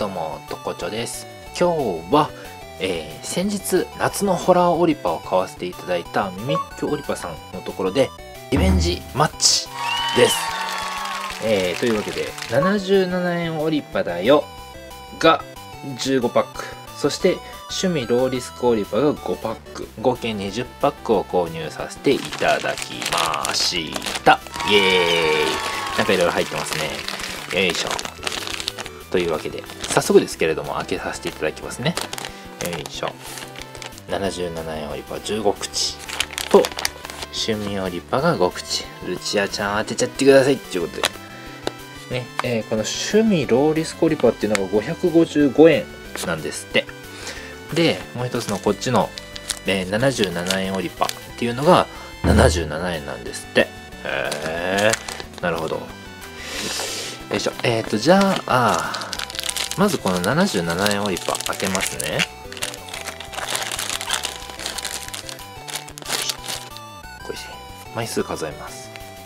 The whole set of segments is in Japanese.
どうも、とこちょです。今日は、先日夏のホラーオリパを買わせていただいたミミッキュオリパさんのところでリベンジマッチです。というわけで77円オリパだよが15パック、そして趣味ローリスクオリパが5パック、合計20パックを購入させていただきました。イエーイ。なんかいろいろ入ってますね。よいしょ。というわけで早速ですけれども開けさせていただきますね。よいしょ。77円オリパ15口と趣味オリパが5口。ルチアちゃん当てちゃってくださいっていうことでね、この趣味ローリスクオリパっていうのが555円なんですって。でもう一つのこっちの、77円オリパっていうのが77円なんですって。なるほど。よいしょ。じゃあ、まずこの77円オリパ開けますね。これ枚数数えます。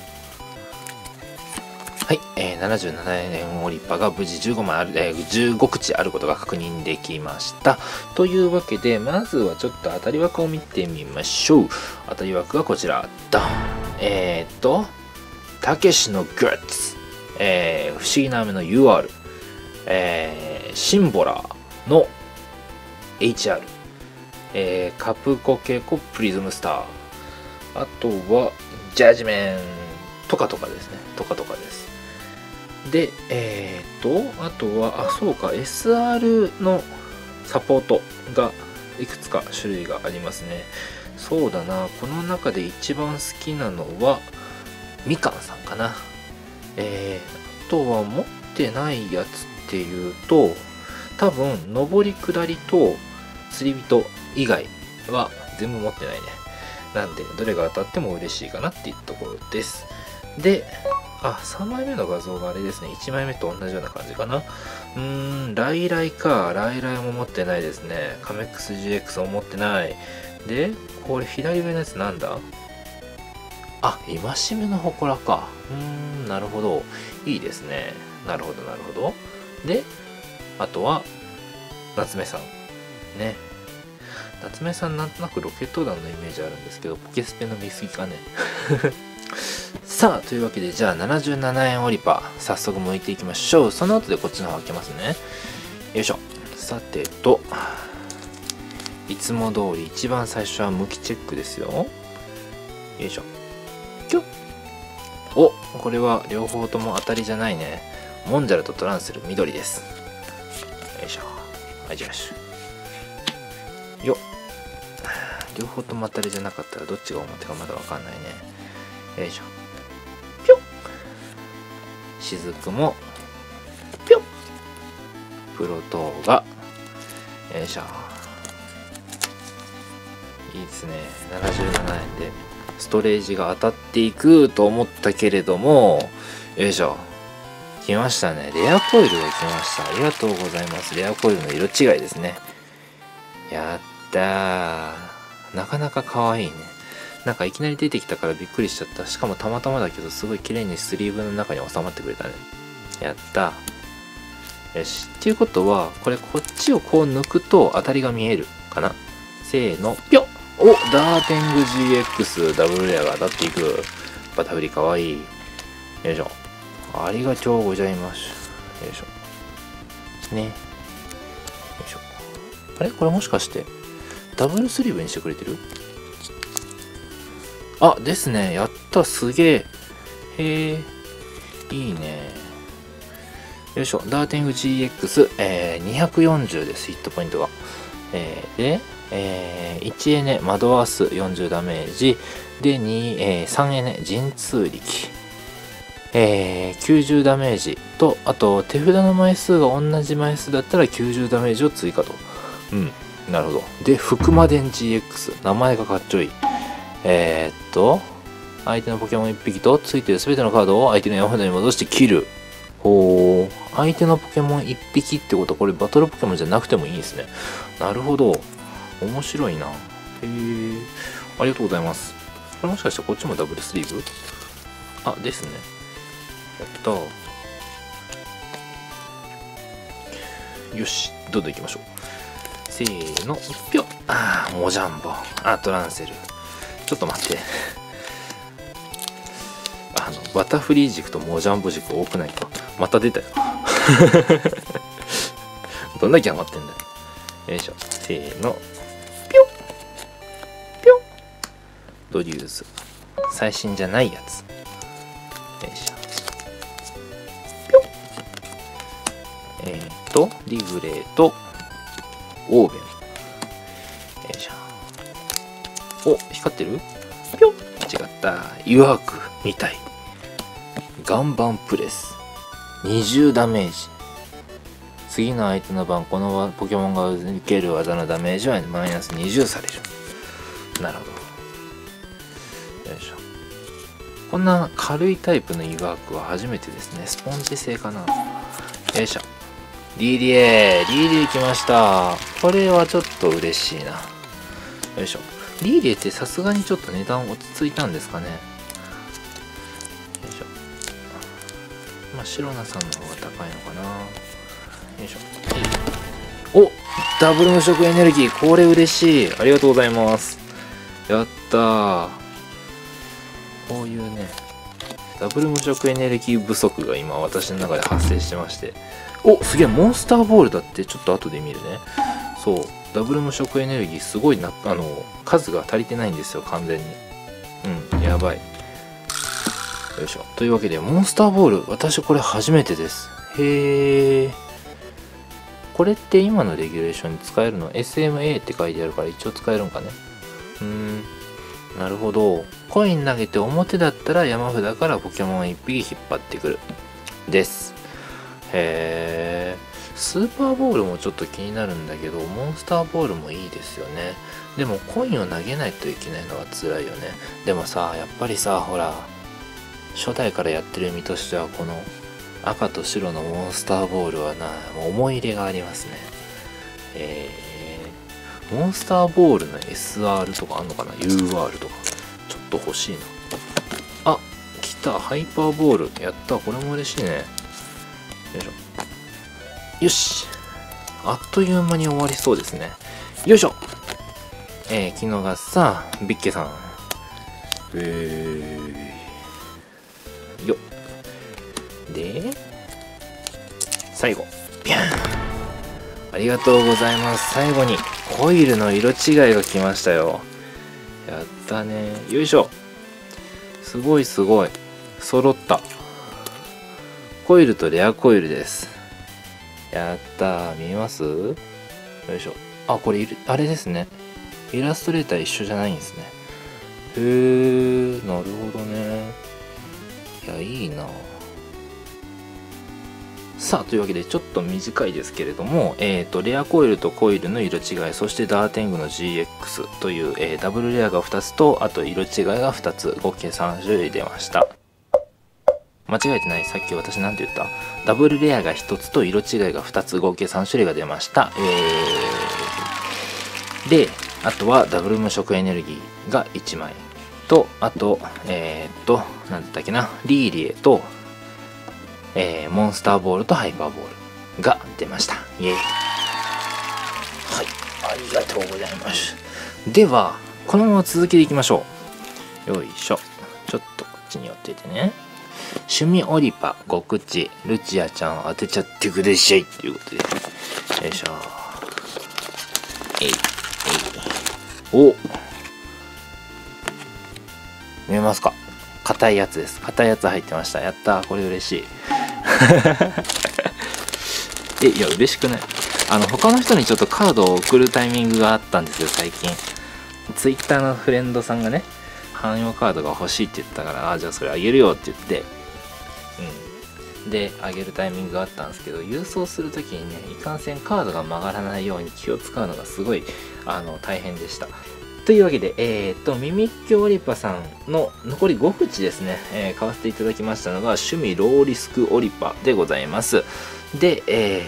はい、77円オリパが無事15枚ある、15口あることが確認できました。というわけで、まずはちょっと当たり枠を見てみましょう。当たり枠がこちら。ドン。たけしのグッズ。不思議な雨の UR、シンボラーの HR、カプコケコプリズムスター、あとはジャージメンとかですね。とかです。で、あとは、そうか、SR のサポートがいくつか種類がありますね。そうだな、この中で一番好きなのはみかんさんかな。あとは持ってないやつっていうと、多分上り下りと釣り人以外は全部持ってないね。なんでどれが当たっても嬉しいかなっていうところです。で、3枚目の画像があれですね。1枚目と同じような感じかな。ライライか。ライライも持ってないですね。カメックス GX も持ってない。で、これ左上のやつなんだ？戒めの祠か。なるほど。いいですね。なるほど。で、あとは、夏目さん。ね。夏目さんなんとなくロケット弾のイメージあるんですけど、ポケスペの見過ぎかね。さあ、というわけで、じゃあ77円オリパ、早速剥いていきましょう。その後でこっちの方開けますね。よいしょ。さてと、いつも通り一番最初は剥きチェックですよ。よいしょ。お、これは両方とも当たりじゃないね。モンジャルとトランセル緑です。よいしょ。じゃあよっ。両方とも当たりじゃなかったらどっちが表かまだわかんないね。よいしょ。ぴょっ。雫もぴょっ。プロトーがよいしょ。いいですね。77円でストレージが当たっていくと思ったけれども、よいしょ。来ましたね。レアコイルが来ました。ありがとうございます。レアコイルの色違いですね。やったー。なかなか可愛いね。なんかいきなり出てきたからびっくりしちゃった。しかもたまたまだけどすごい綺麗にスリーブの中に収まってくれたね。やったー。よし。っていうことは、これこっちをこう抜くと当たりが見えるかな。せーの、ぴょっ。お、ダーテング GX ダブルレアが当たっていく。バタフリかわいい。よいしょ。ありがとうございます。よいしょ。ね。よいしょ。あれこれもしかして、ダブルスリーブにしてくれてる？ですね。やった。すげえ。へえ。いいね。よいしょ。ダーテング GX、240です。ヒットポイントが。で、1エネ、マドアース40ダメージ。で、3エネ、陣痛力。90ダメージと、あと手札の枚数が同じ枚数だったら90ダメージを追加と。なるほど。で、福間電 GX。名前がかっちょいい。相手のポケモン1匹とついてる全てのカードを相手の山札に戻して切る。相手のポケモン1匹ってことはこれバトルポケモンじゃなくてもいいですね。なるほど。面白いな。ありがとうございます。これもしかしてこっちもダブルスリーブ？ですね。やった。 よし、どんどん行きましょう。せーの、ぴょっ。あー、モジャンボ。あ、トランセル。ちょっと待って。バタフリー軸とモジャンボ軸多くないか。また出たよ。どんだけ余ってんだよ。よいしょ。せーの。ぴょっ。ぴょっ。ドリューズ。最新じゃないやつ。よいしょ。リグレーとオーベン。よいしょ。お、光ってる？ぴょん。違った。ユアークみたい。岩盤プレス。20ダメージ。次の相手の番、このポケモンが受ける技のダメージはマイナス20される。なるほど。よいしょ。こんな軽いタイプのユアークは初めてですね。スポンジ製かな。よいしょ。リリエ来ました。これはちょっと嬉しいな。よいしょ。リリエってさすがにちょっと値段落ち着いたんですかね。よいしょ。まあ、シロナさんの方が高いのかな。よいしょ。お、ダブル無色エネルギー。これ嬉しい。ありがとうございます。やったー。こういうね、ダブル無色エネルギー不足が今私の中で発生してまして。お、すげえ、モンスターボールだって。ちょっと後で見るね。そう、ダブル無色エネルギーすごいな、数が足りてないんですよ、完全に。うん、やばい。よいしょ。というわけで、モンスターボール、私これ初めてです。へえ。これって今のレギュレーションに使えるの？ SMA って書いてあるから一応使えるんかね。なるほど。コイン投げて表だったら山札からポケモン1匹引っ張ってくる。です。へえ。スーパーボールもちょっと気になるんだけど、モンスターボールもいいですよね。でもコインを投げないといけないのは辛いよね。でもさ、やっぱりさ、ほら、初代からやってる身としてはこの赤と白のモンスターボールはな、思い入れがありますね。モンスターボールの SR とかあんのかな？ UR とか。ちょっと欲しいな。あ、来た。ハイパーボール。やった。これも嬉しいね。よいしょ。よし。あっという間に終わりそうですね。よいしょ。キノガさん、ビッケさん。よっ。で、最後。ピャン。ありがとうございます。最後にコイルの色違いが来ましたよ。やったね。よいしょ。すごいすごい。揃った。コイルとレアコイルです。やったー。見えます？よいしょ。あ、これあれですね。イラストレーター一緒じゃないんですね。へー、なるほどね。いや、いいな。さあ、というわけでちょっと短いですけれども、レアコイルとコイルの色違い、そしてダーテングの GX という、ダブルレアが2つと、あと色違いが2つ、合計3種類出ました。間違えてない？さっき私なんて言った？ダブルレアが1つと色違いが2つ、合計3種類が出ました。で、あとはダブル無色エネルギーが1枚と、あと、なんだったっけな、リーリエと、モンスターボールとハイパーボールが出ました。イエーイ。はい、ありがとうございます。では、このまま続きでいきましょう。よいしょ。ちょっとこっちに寄っててね。趣味オリパ、5口、ルチアちゃん当てちゃってください。ということで。よいしょ。お、見えますか？硬いやつです。硬いやつ入ってました。やったー。これ嬉しい。いや、嬉しくない？他の人にちょっとカードを送るタイミングがあったんですよ、最近。ツイッターのフレンドさんがね、汎用カードが欲しいって言ったから、じゃあそれあげるよって言って、で、あげるタイミングがあったんですけど、郵送するときにね、いかんせんカードが曲がらないように気を使うのがすごい、大変でした。というわけで、ミミッキョオリパさんの残り5口ですね、買わせていただきましたのが、趣味ローリスクオリパでございます。で、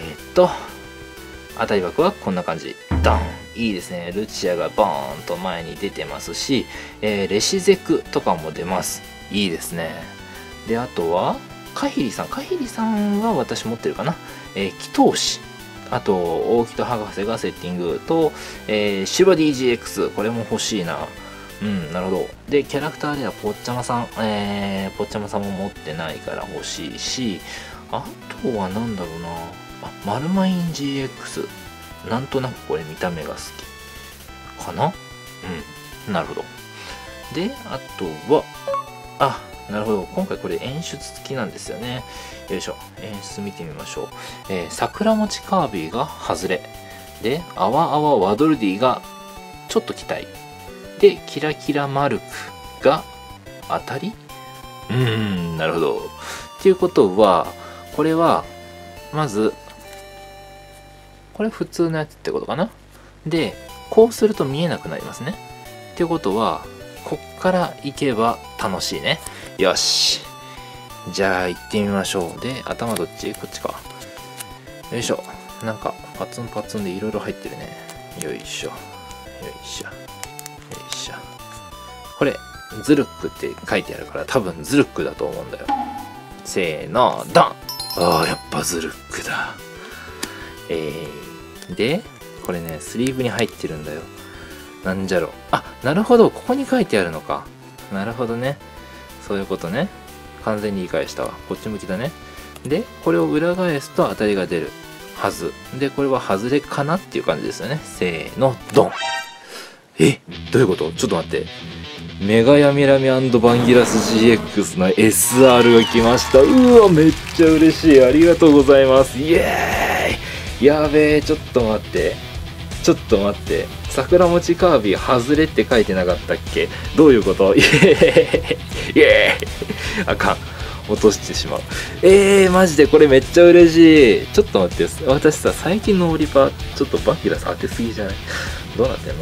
当たり箱はこんな感じ。ドン！いいですね。ルチアがボーンと前に出てますし、レシゼクとかも出ます。いいですね。で、あとは、カヒリさん。カヒリさんは私持ってるかな。祈祷師。 あと大木戸博士がセッティングと、シルバ DGX これも欲しいな。なるほど。でキャラクターではぽっちゃまさん、ぽっちゃまさんも持ってないから欲しいし、あとはなんだろうな、マルマイン GX、 なんとなくこれ見た目が好きかな。なるほど。であとはなるほど、今回これ演出付きなんですよね。よいしょ、演出見てみましょう。桜餅カービィが外れで、あわあわワドルディがちょっと期待で、キラキラマルクが当たり。なるほど。っていうことはこれはまずこれ普通のやつってことかな。でこうすると見えなくなりますね。っていうことはこっから行けば楽しいね。よし、じゃあ行ってみましょう。で頭どっち？こっちか。よいしょ。なんかパツンパツンでいろいろ入ってるね。よいしょよいしょよいしょ。これズルックって書いてあるから多分ズルックだと思うんだよ。せーのドン。やっぱズルックだ。でこれねスリーブに入ってるんだよ。なんじゃろ。なるほど、ここに書いてあるのか。なるほどね、そういうことね。完全に理解したわ。こっち向きだね。でこれを裏返すと当たりが出るはずで、これは外れかなっていう感じですよね。せーのドン。どういうこと？ちょっと待って、メガヤミラミ&バンギラス GX の SR が来ました。うわめっちゃ嬉しい、ありがとうございます。イエーイ。やべえ、ちょっと待って、桜餅カービィ外れって書いてなかったっけ？どういうこと？イエーイあかん、落としてしまう。マジでこれめっちゃ嬉しい。ちょっと待って、私さ最近のオリパちょっとバンギラス当てすぎじゃない？どうなってんの？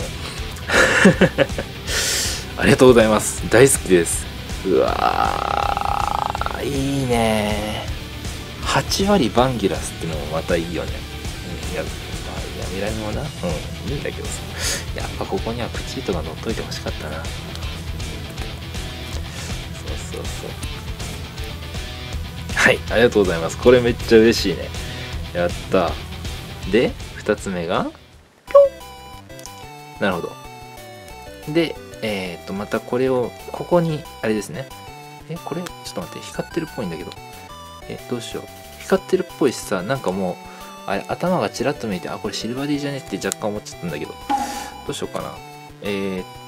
ありがとうございます、大好きです。うわーいいね。8割バンギラスってのもまたいいよね。いやミラミもな、いいんだけどさ、やっぱここにはプチートが乗っといてほしかったな。そうはい、ありがとうございます。これめっちゃ嬉しいね。やった。で2つ目がピョン。なるほど。でまたこれをここにあれですね。これちょっと待って、光ってるっぽいんだけど、どうしよう。光ってるっぽいしさ、なんかもうあれ頭がちらっと見えて、これシルバー D じゃねって若干思っちゃったんだけど、どうしようかな。迷う。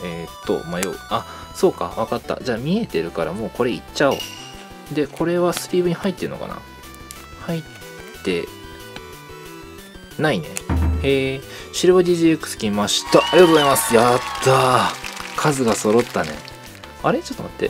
そうか、分かった。じゃあ見えてるからもうこれいっちゃおう。でこれはスリーブに入ってるのかな。入ってないね。シルバー DGX 来ました。ありがとうございます。やったー、数が揃ったね。あれちょっと待って、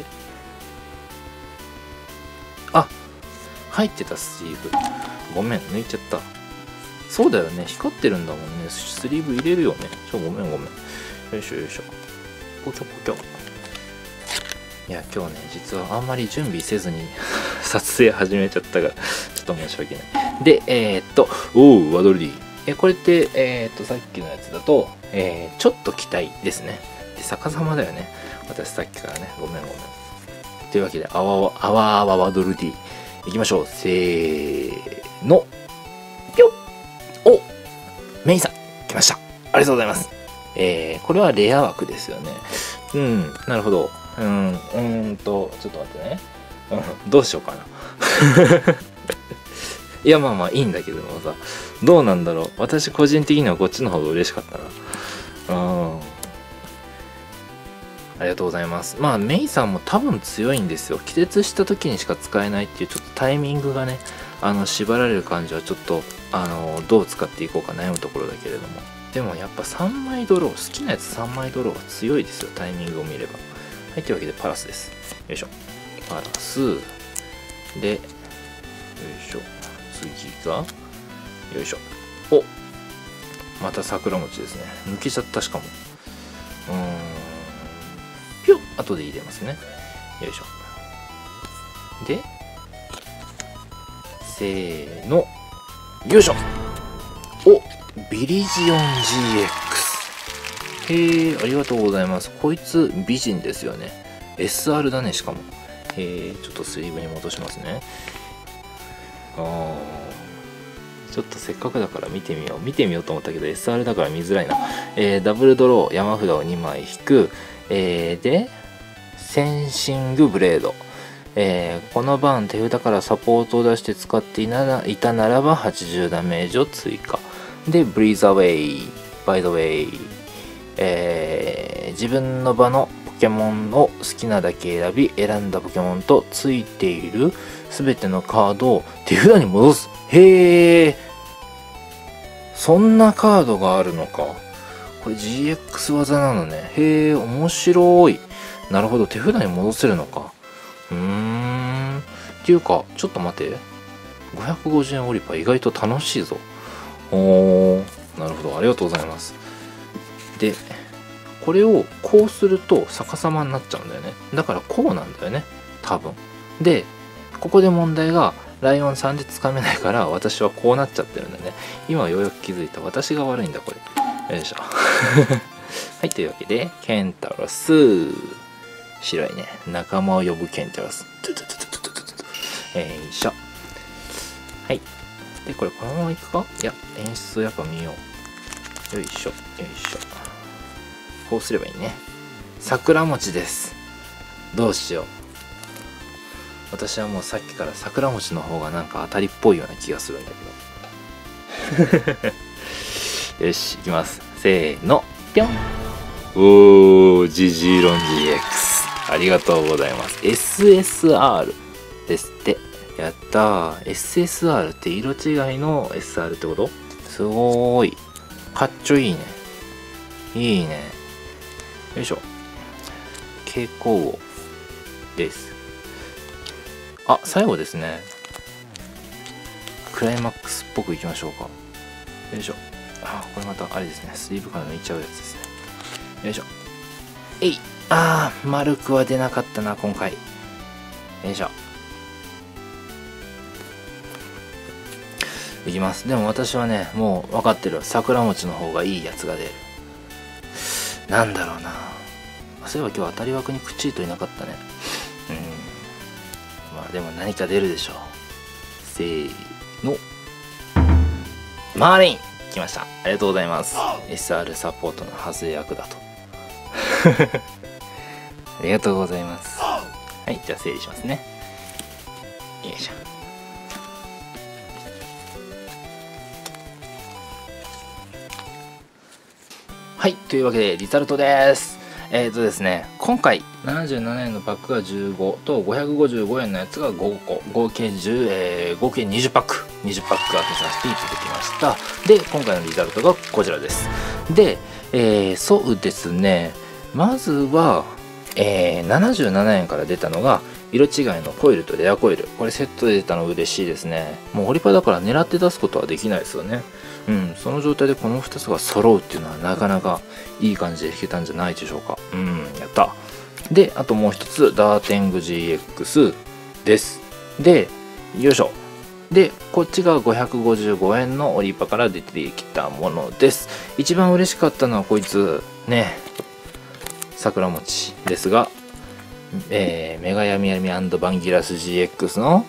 入ってたスリーブ、ごめん抜いちゃった。そうだよね、光ってるんだもんね。スリーブ入れるよね。ごめん。よいしょポキョポキョ。いや今日ね実はあんまり準備せずに撮影始めちゃったからちょっと申し訳ない。でワドルディ、これってさっきのやつだとちょっと期待ですね。で逆さまだよね、私さっきからね。ごめん。というわけであわあわワドルディいきましょう。せーのぴょっ。メインさん来ました。ありがとうございます。これはレア枠ですよね。なるほど。ちょっと待ってね。どうしようかな。いやまあいいんだけどもさ、どうなんだろう。私個人的にはこっちの方が嬉しかったな。ありがとうございます。メイさんも多分強いんですよ。気絶した時にしか使えないっていうちょっとタイミングがね、縛られる感じはちょっとどう使っていこうか悩むところだけれども、でもやっぱ3枚ドロー、好きなやつ3枚ドローは強いですよ、タイミングを見れば。はい、というわけでパラスです。よいしょ、パラスで、よいしょ、次がよいしょ、また桜餅ですね。抜けちゃった。しかもピュッ、後で入れますね。よいしょ。でせーのよいしょ。ビリジオン GX。ありがとうございます。こいつ美人ですよね。 SR だね。しかもちょっとスリーブに戻しますね。じちょっとせっかくだから見てみようと思ったけど SR だから見づらいな。ダブルドロー、山札を2枚引く。でセンシングブレード。この番手札からサポートを出して使っていたならば80ダメージを追加。でブリーズアウェイ、バイドウェイ。自分の場のポケモンを好きなだけ選び、選んだポケモンとついている全てのカードを手札に戻す。へえ、そんなカードがあるのか。これ GX 技なのね。へえ、面白い。なるほど、手札に戻せるのか。っていうか、ちょっと待て。550円オリパ意外と楽しいぞ。なるほど、ありがとうございます。で、これをこうすると逆さまになっちゃうんだよね。だからこうなんだよね、多分。で、ここで問題がライオン3でつかめないから私はこうなっちゃってるんだよね。今ようやく気づいた。私が悪いんだこれ。よいしょ。はい、というわけでケンタロス、白いね、仲間を呼ぶケンタロス。よいしょ。はい。でこれこのままいくか。いや、演出をやっぱ見よう。よいしょよいしょ。こうすればいいね。桜餅です。どうしよう。私はもうさっきから桜餅の方がなんか当たりっぽいような気がするんだけど。よし、いきます。せーの、ぴょん。おー、ジジーロン GX。ありがとうございます。SSR ですって。やったー。SSR って色違いの SR ってこと？すごーい。かっちょいいね。いいね。よいしょ。蛍光王です。あ、最後ですね。クライマックスっぽくいきましょうか。よいしょ。あ、これまたあれですね。スリーブから抜いちゃうやつですね。よいしょ。えい。あー、丸くは出なかったな、今回。よいしょ。いきます。でも私はね、もう分かってる。桜餅の方がいいやつが出る。なんだろうな。そういえば今日当たり枠にクチーといなかったね。まあでも何か出るでしょう。せーの。マーリン来ました。ありがとうございます。SR サポートの外れ役だと。ありがとうございます。はい、じゃあ整理しますね。よいしょ。はい、というわけでリザルトです。ですね、今回77円のパックが15と555円のやつが5個、合計10、合計20パック当てさせていただきました。で、今回のリザルトがこちらです。で、そうですね、まずは、77円から出たのが色違いのコイルとレアコイル。これセットで出たの嬉しいですね。もうホリパだから狙って出すことはできないですよね。その状態でこの2つが揃うっていうのはなかなかいい感じで弾けたんじゃないでしょうか。やった。で、あともう一つ、ダーテング GX です。で、よいしょ。で、こっちが555円のオリパから出てきたものです。一番嬉しかったのはこいつ、ね、桜餅ですが、メガヤミヤミ&バンギラス GX の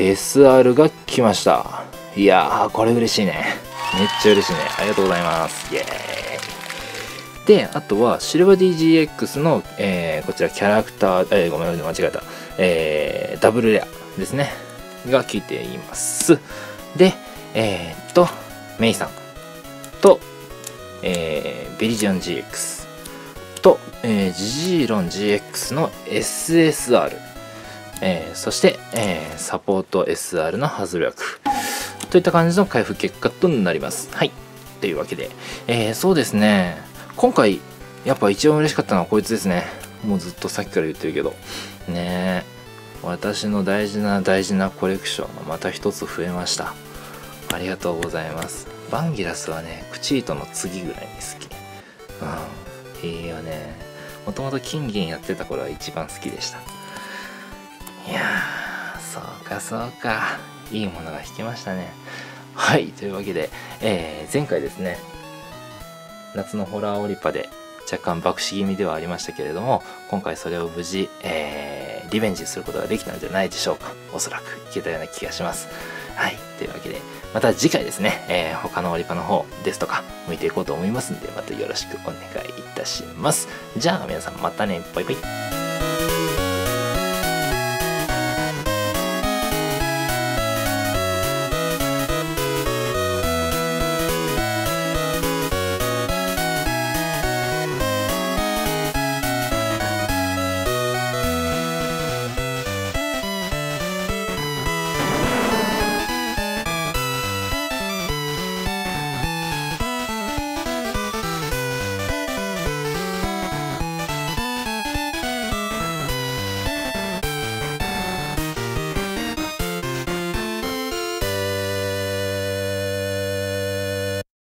SR が来ました。いやー、これ嬉しいね。めっちゃ嬉しいね。ありがとうございます。イエーイ。で、あとはシルバディ GX の、こちらキャラクター、ごめん間違えた、ダブルレアですねが来ています。で、メイさんと、ベリジョン GX と、ジジーロン GX の SSR、そして、サポート SR のハズレ役といった感じの開封結果となります。はい。というわけで、そうですね。今回、やっぱ一番嬉しかったのはこいつですね。もうずっとさっきから言ってるけど。ねえ。私の大事なコレクションがまた一つ増えました。ありがとうございます。バンギラスはね、クチートの次ぐらいに好き。いいよね。もともと金銀やってた頃は一番好きでした。いやー、そうか。いいものが引きましたね。はい、というわけで、前回ですね、夏のホラーオリパで若干爆死気味ではありましたけれども、今回それを無事、リベンジすることができたんじゃないでしょうか。おそらくいけたような気がします。 はい。というわけで、また次回ですね、他のオリパの方ですとか、見ていこうと思いますんで、またよろしくお願いいたします。じゃあ皆さんまたね。バイバイ。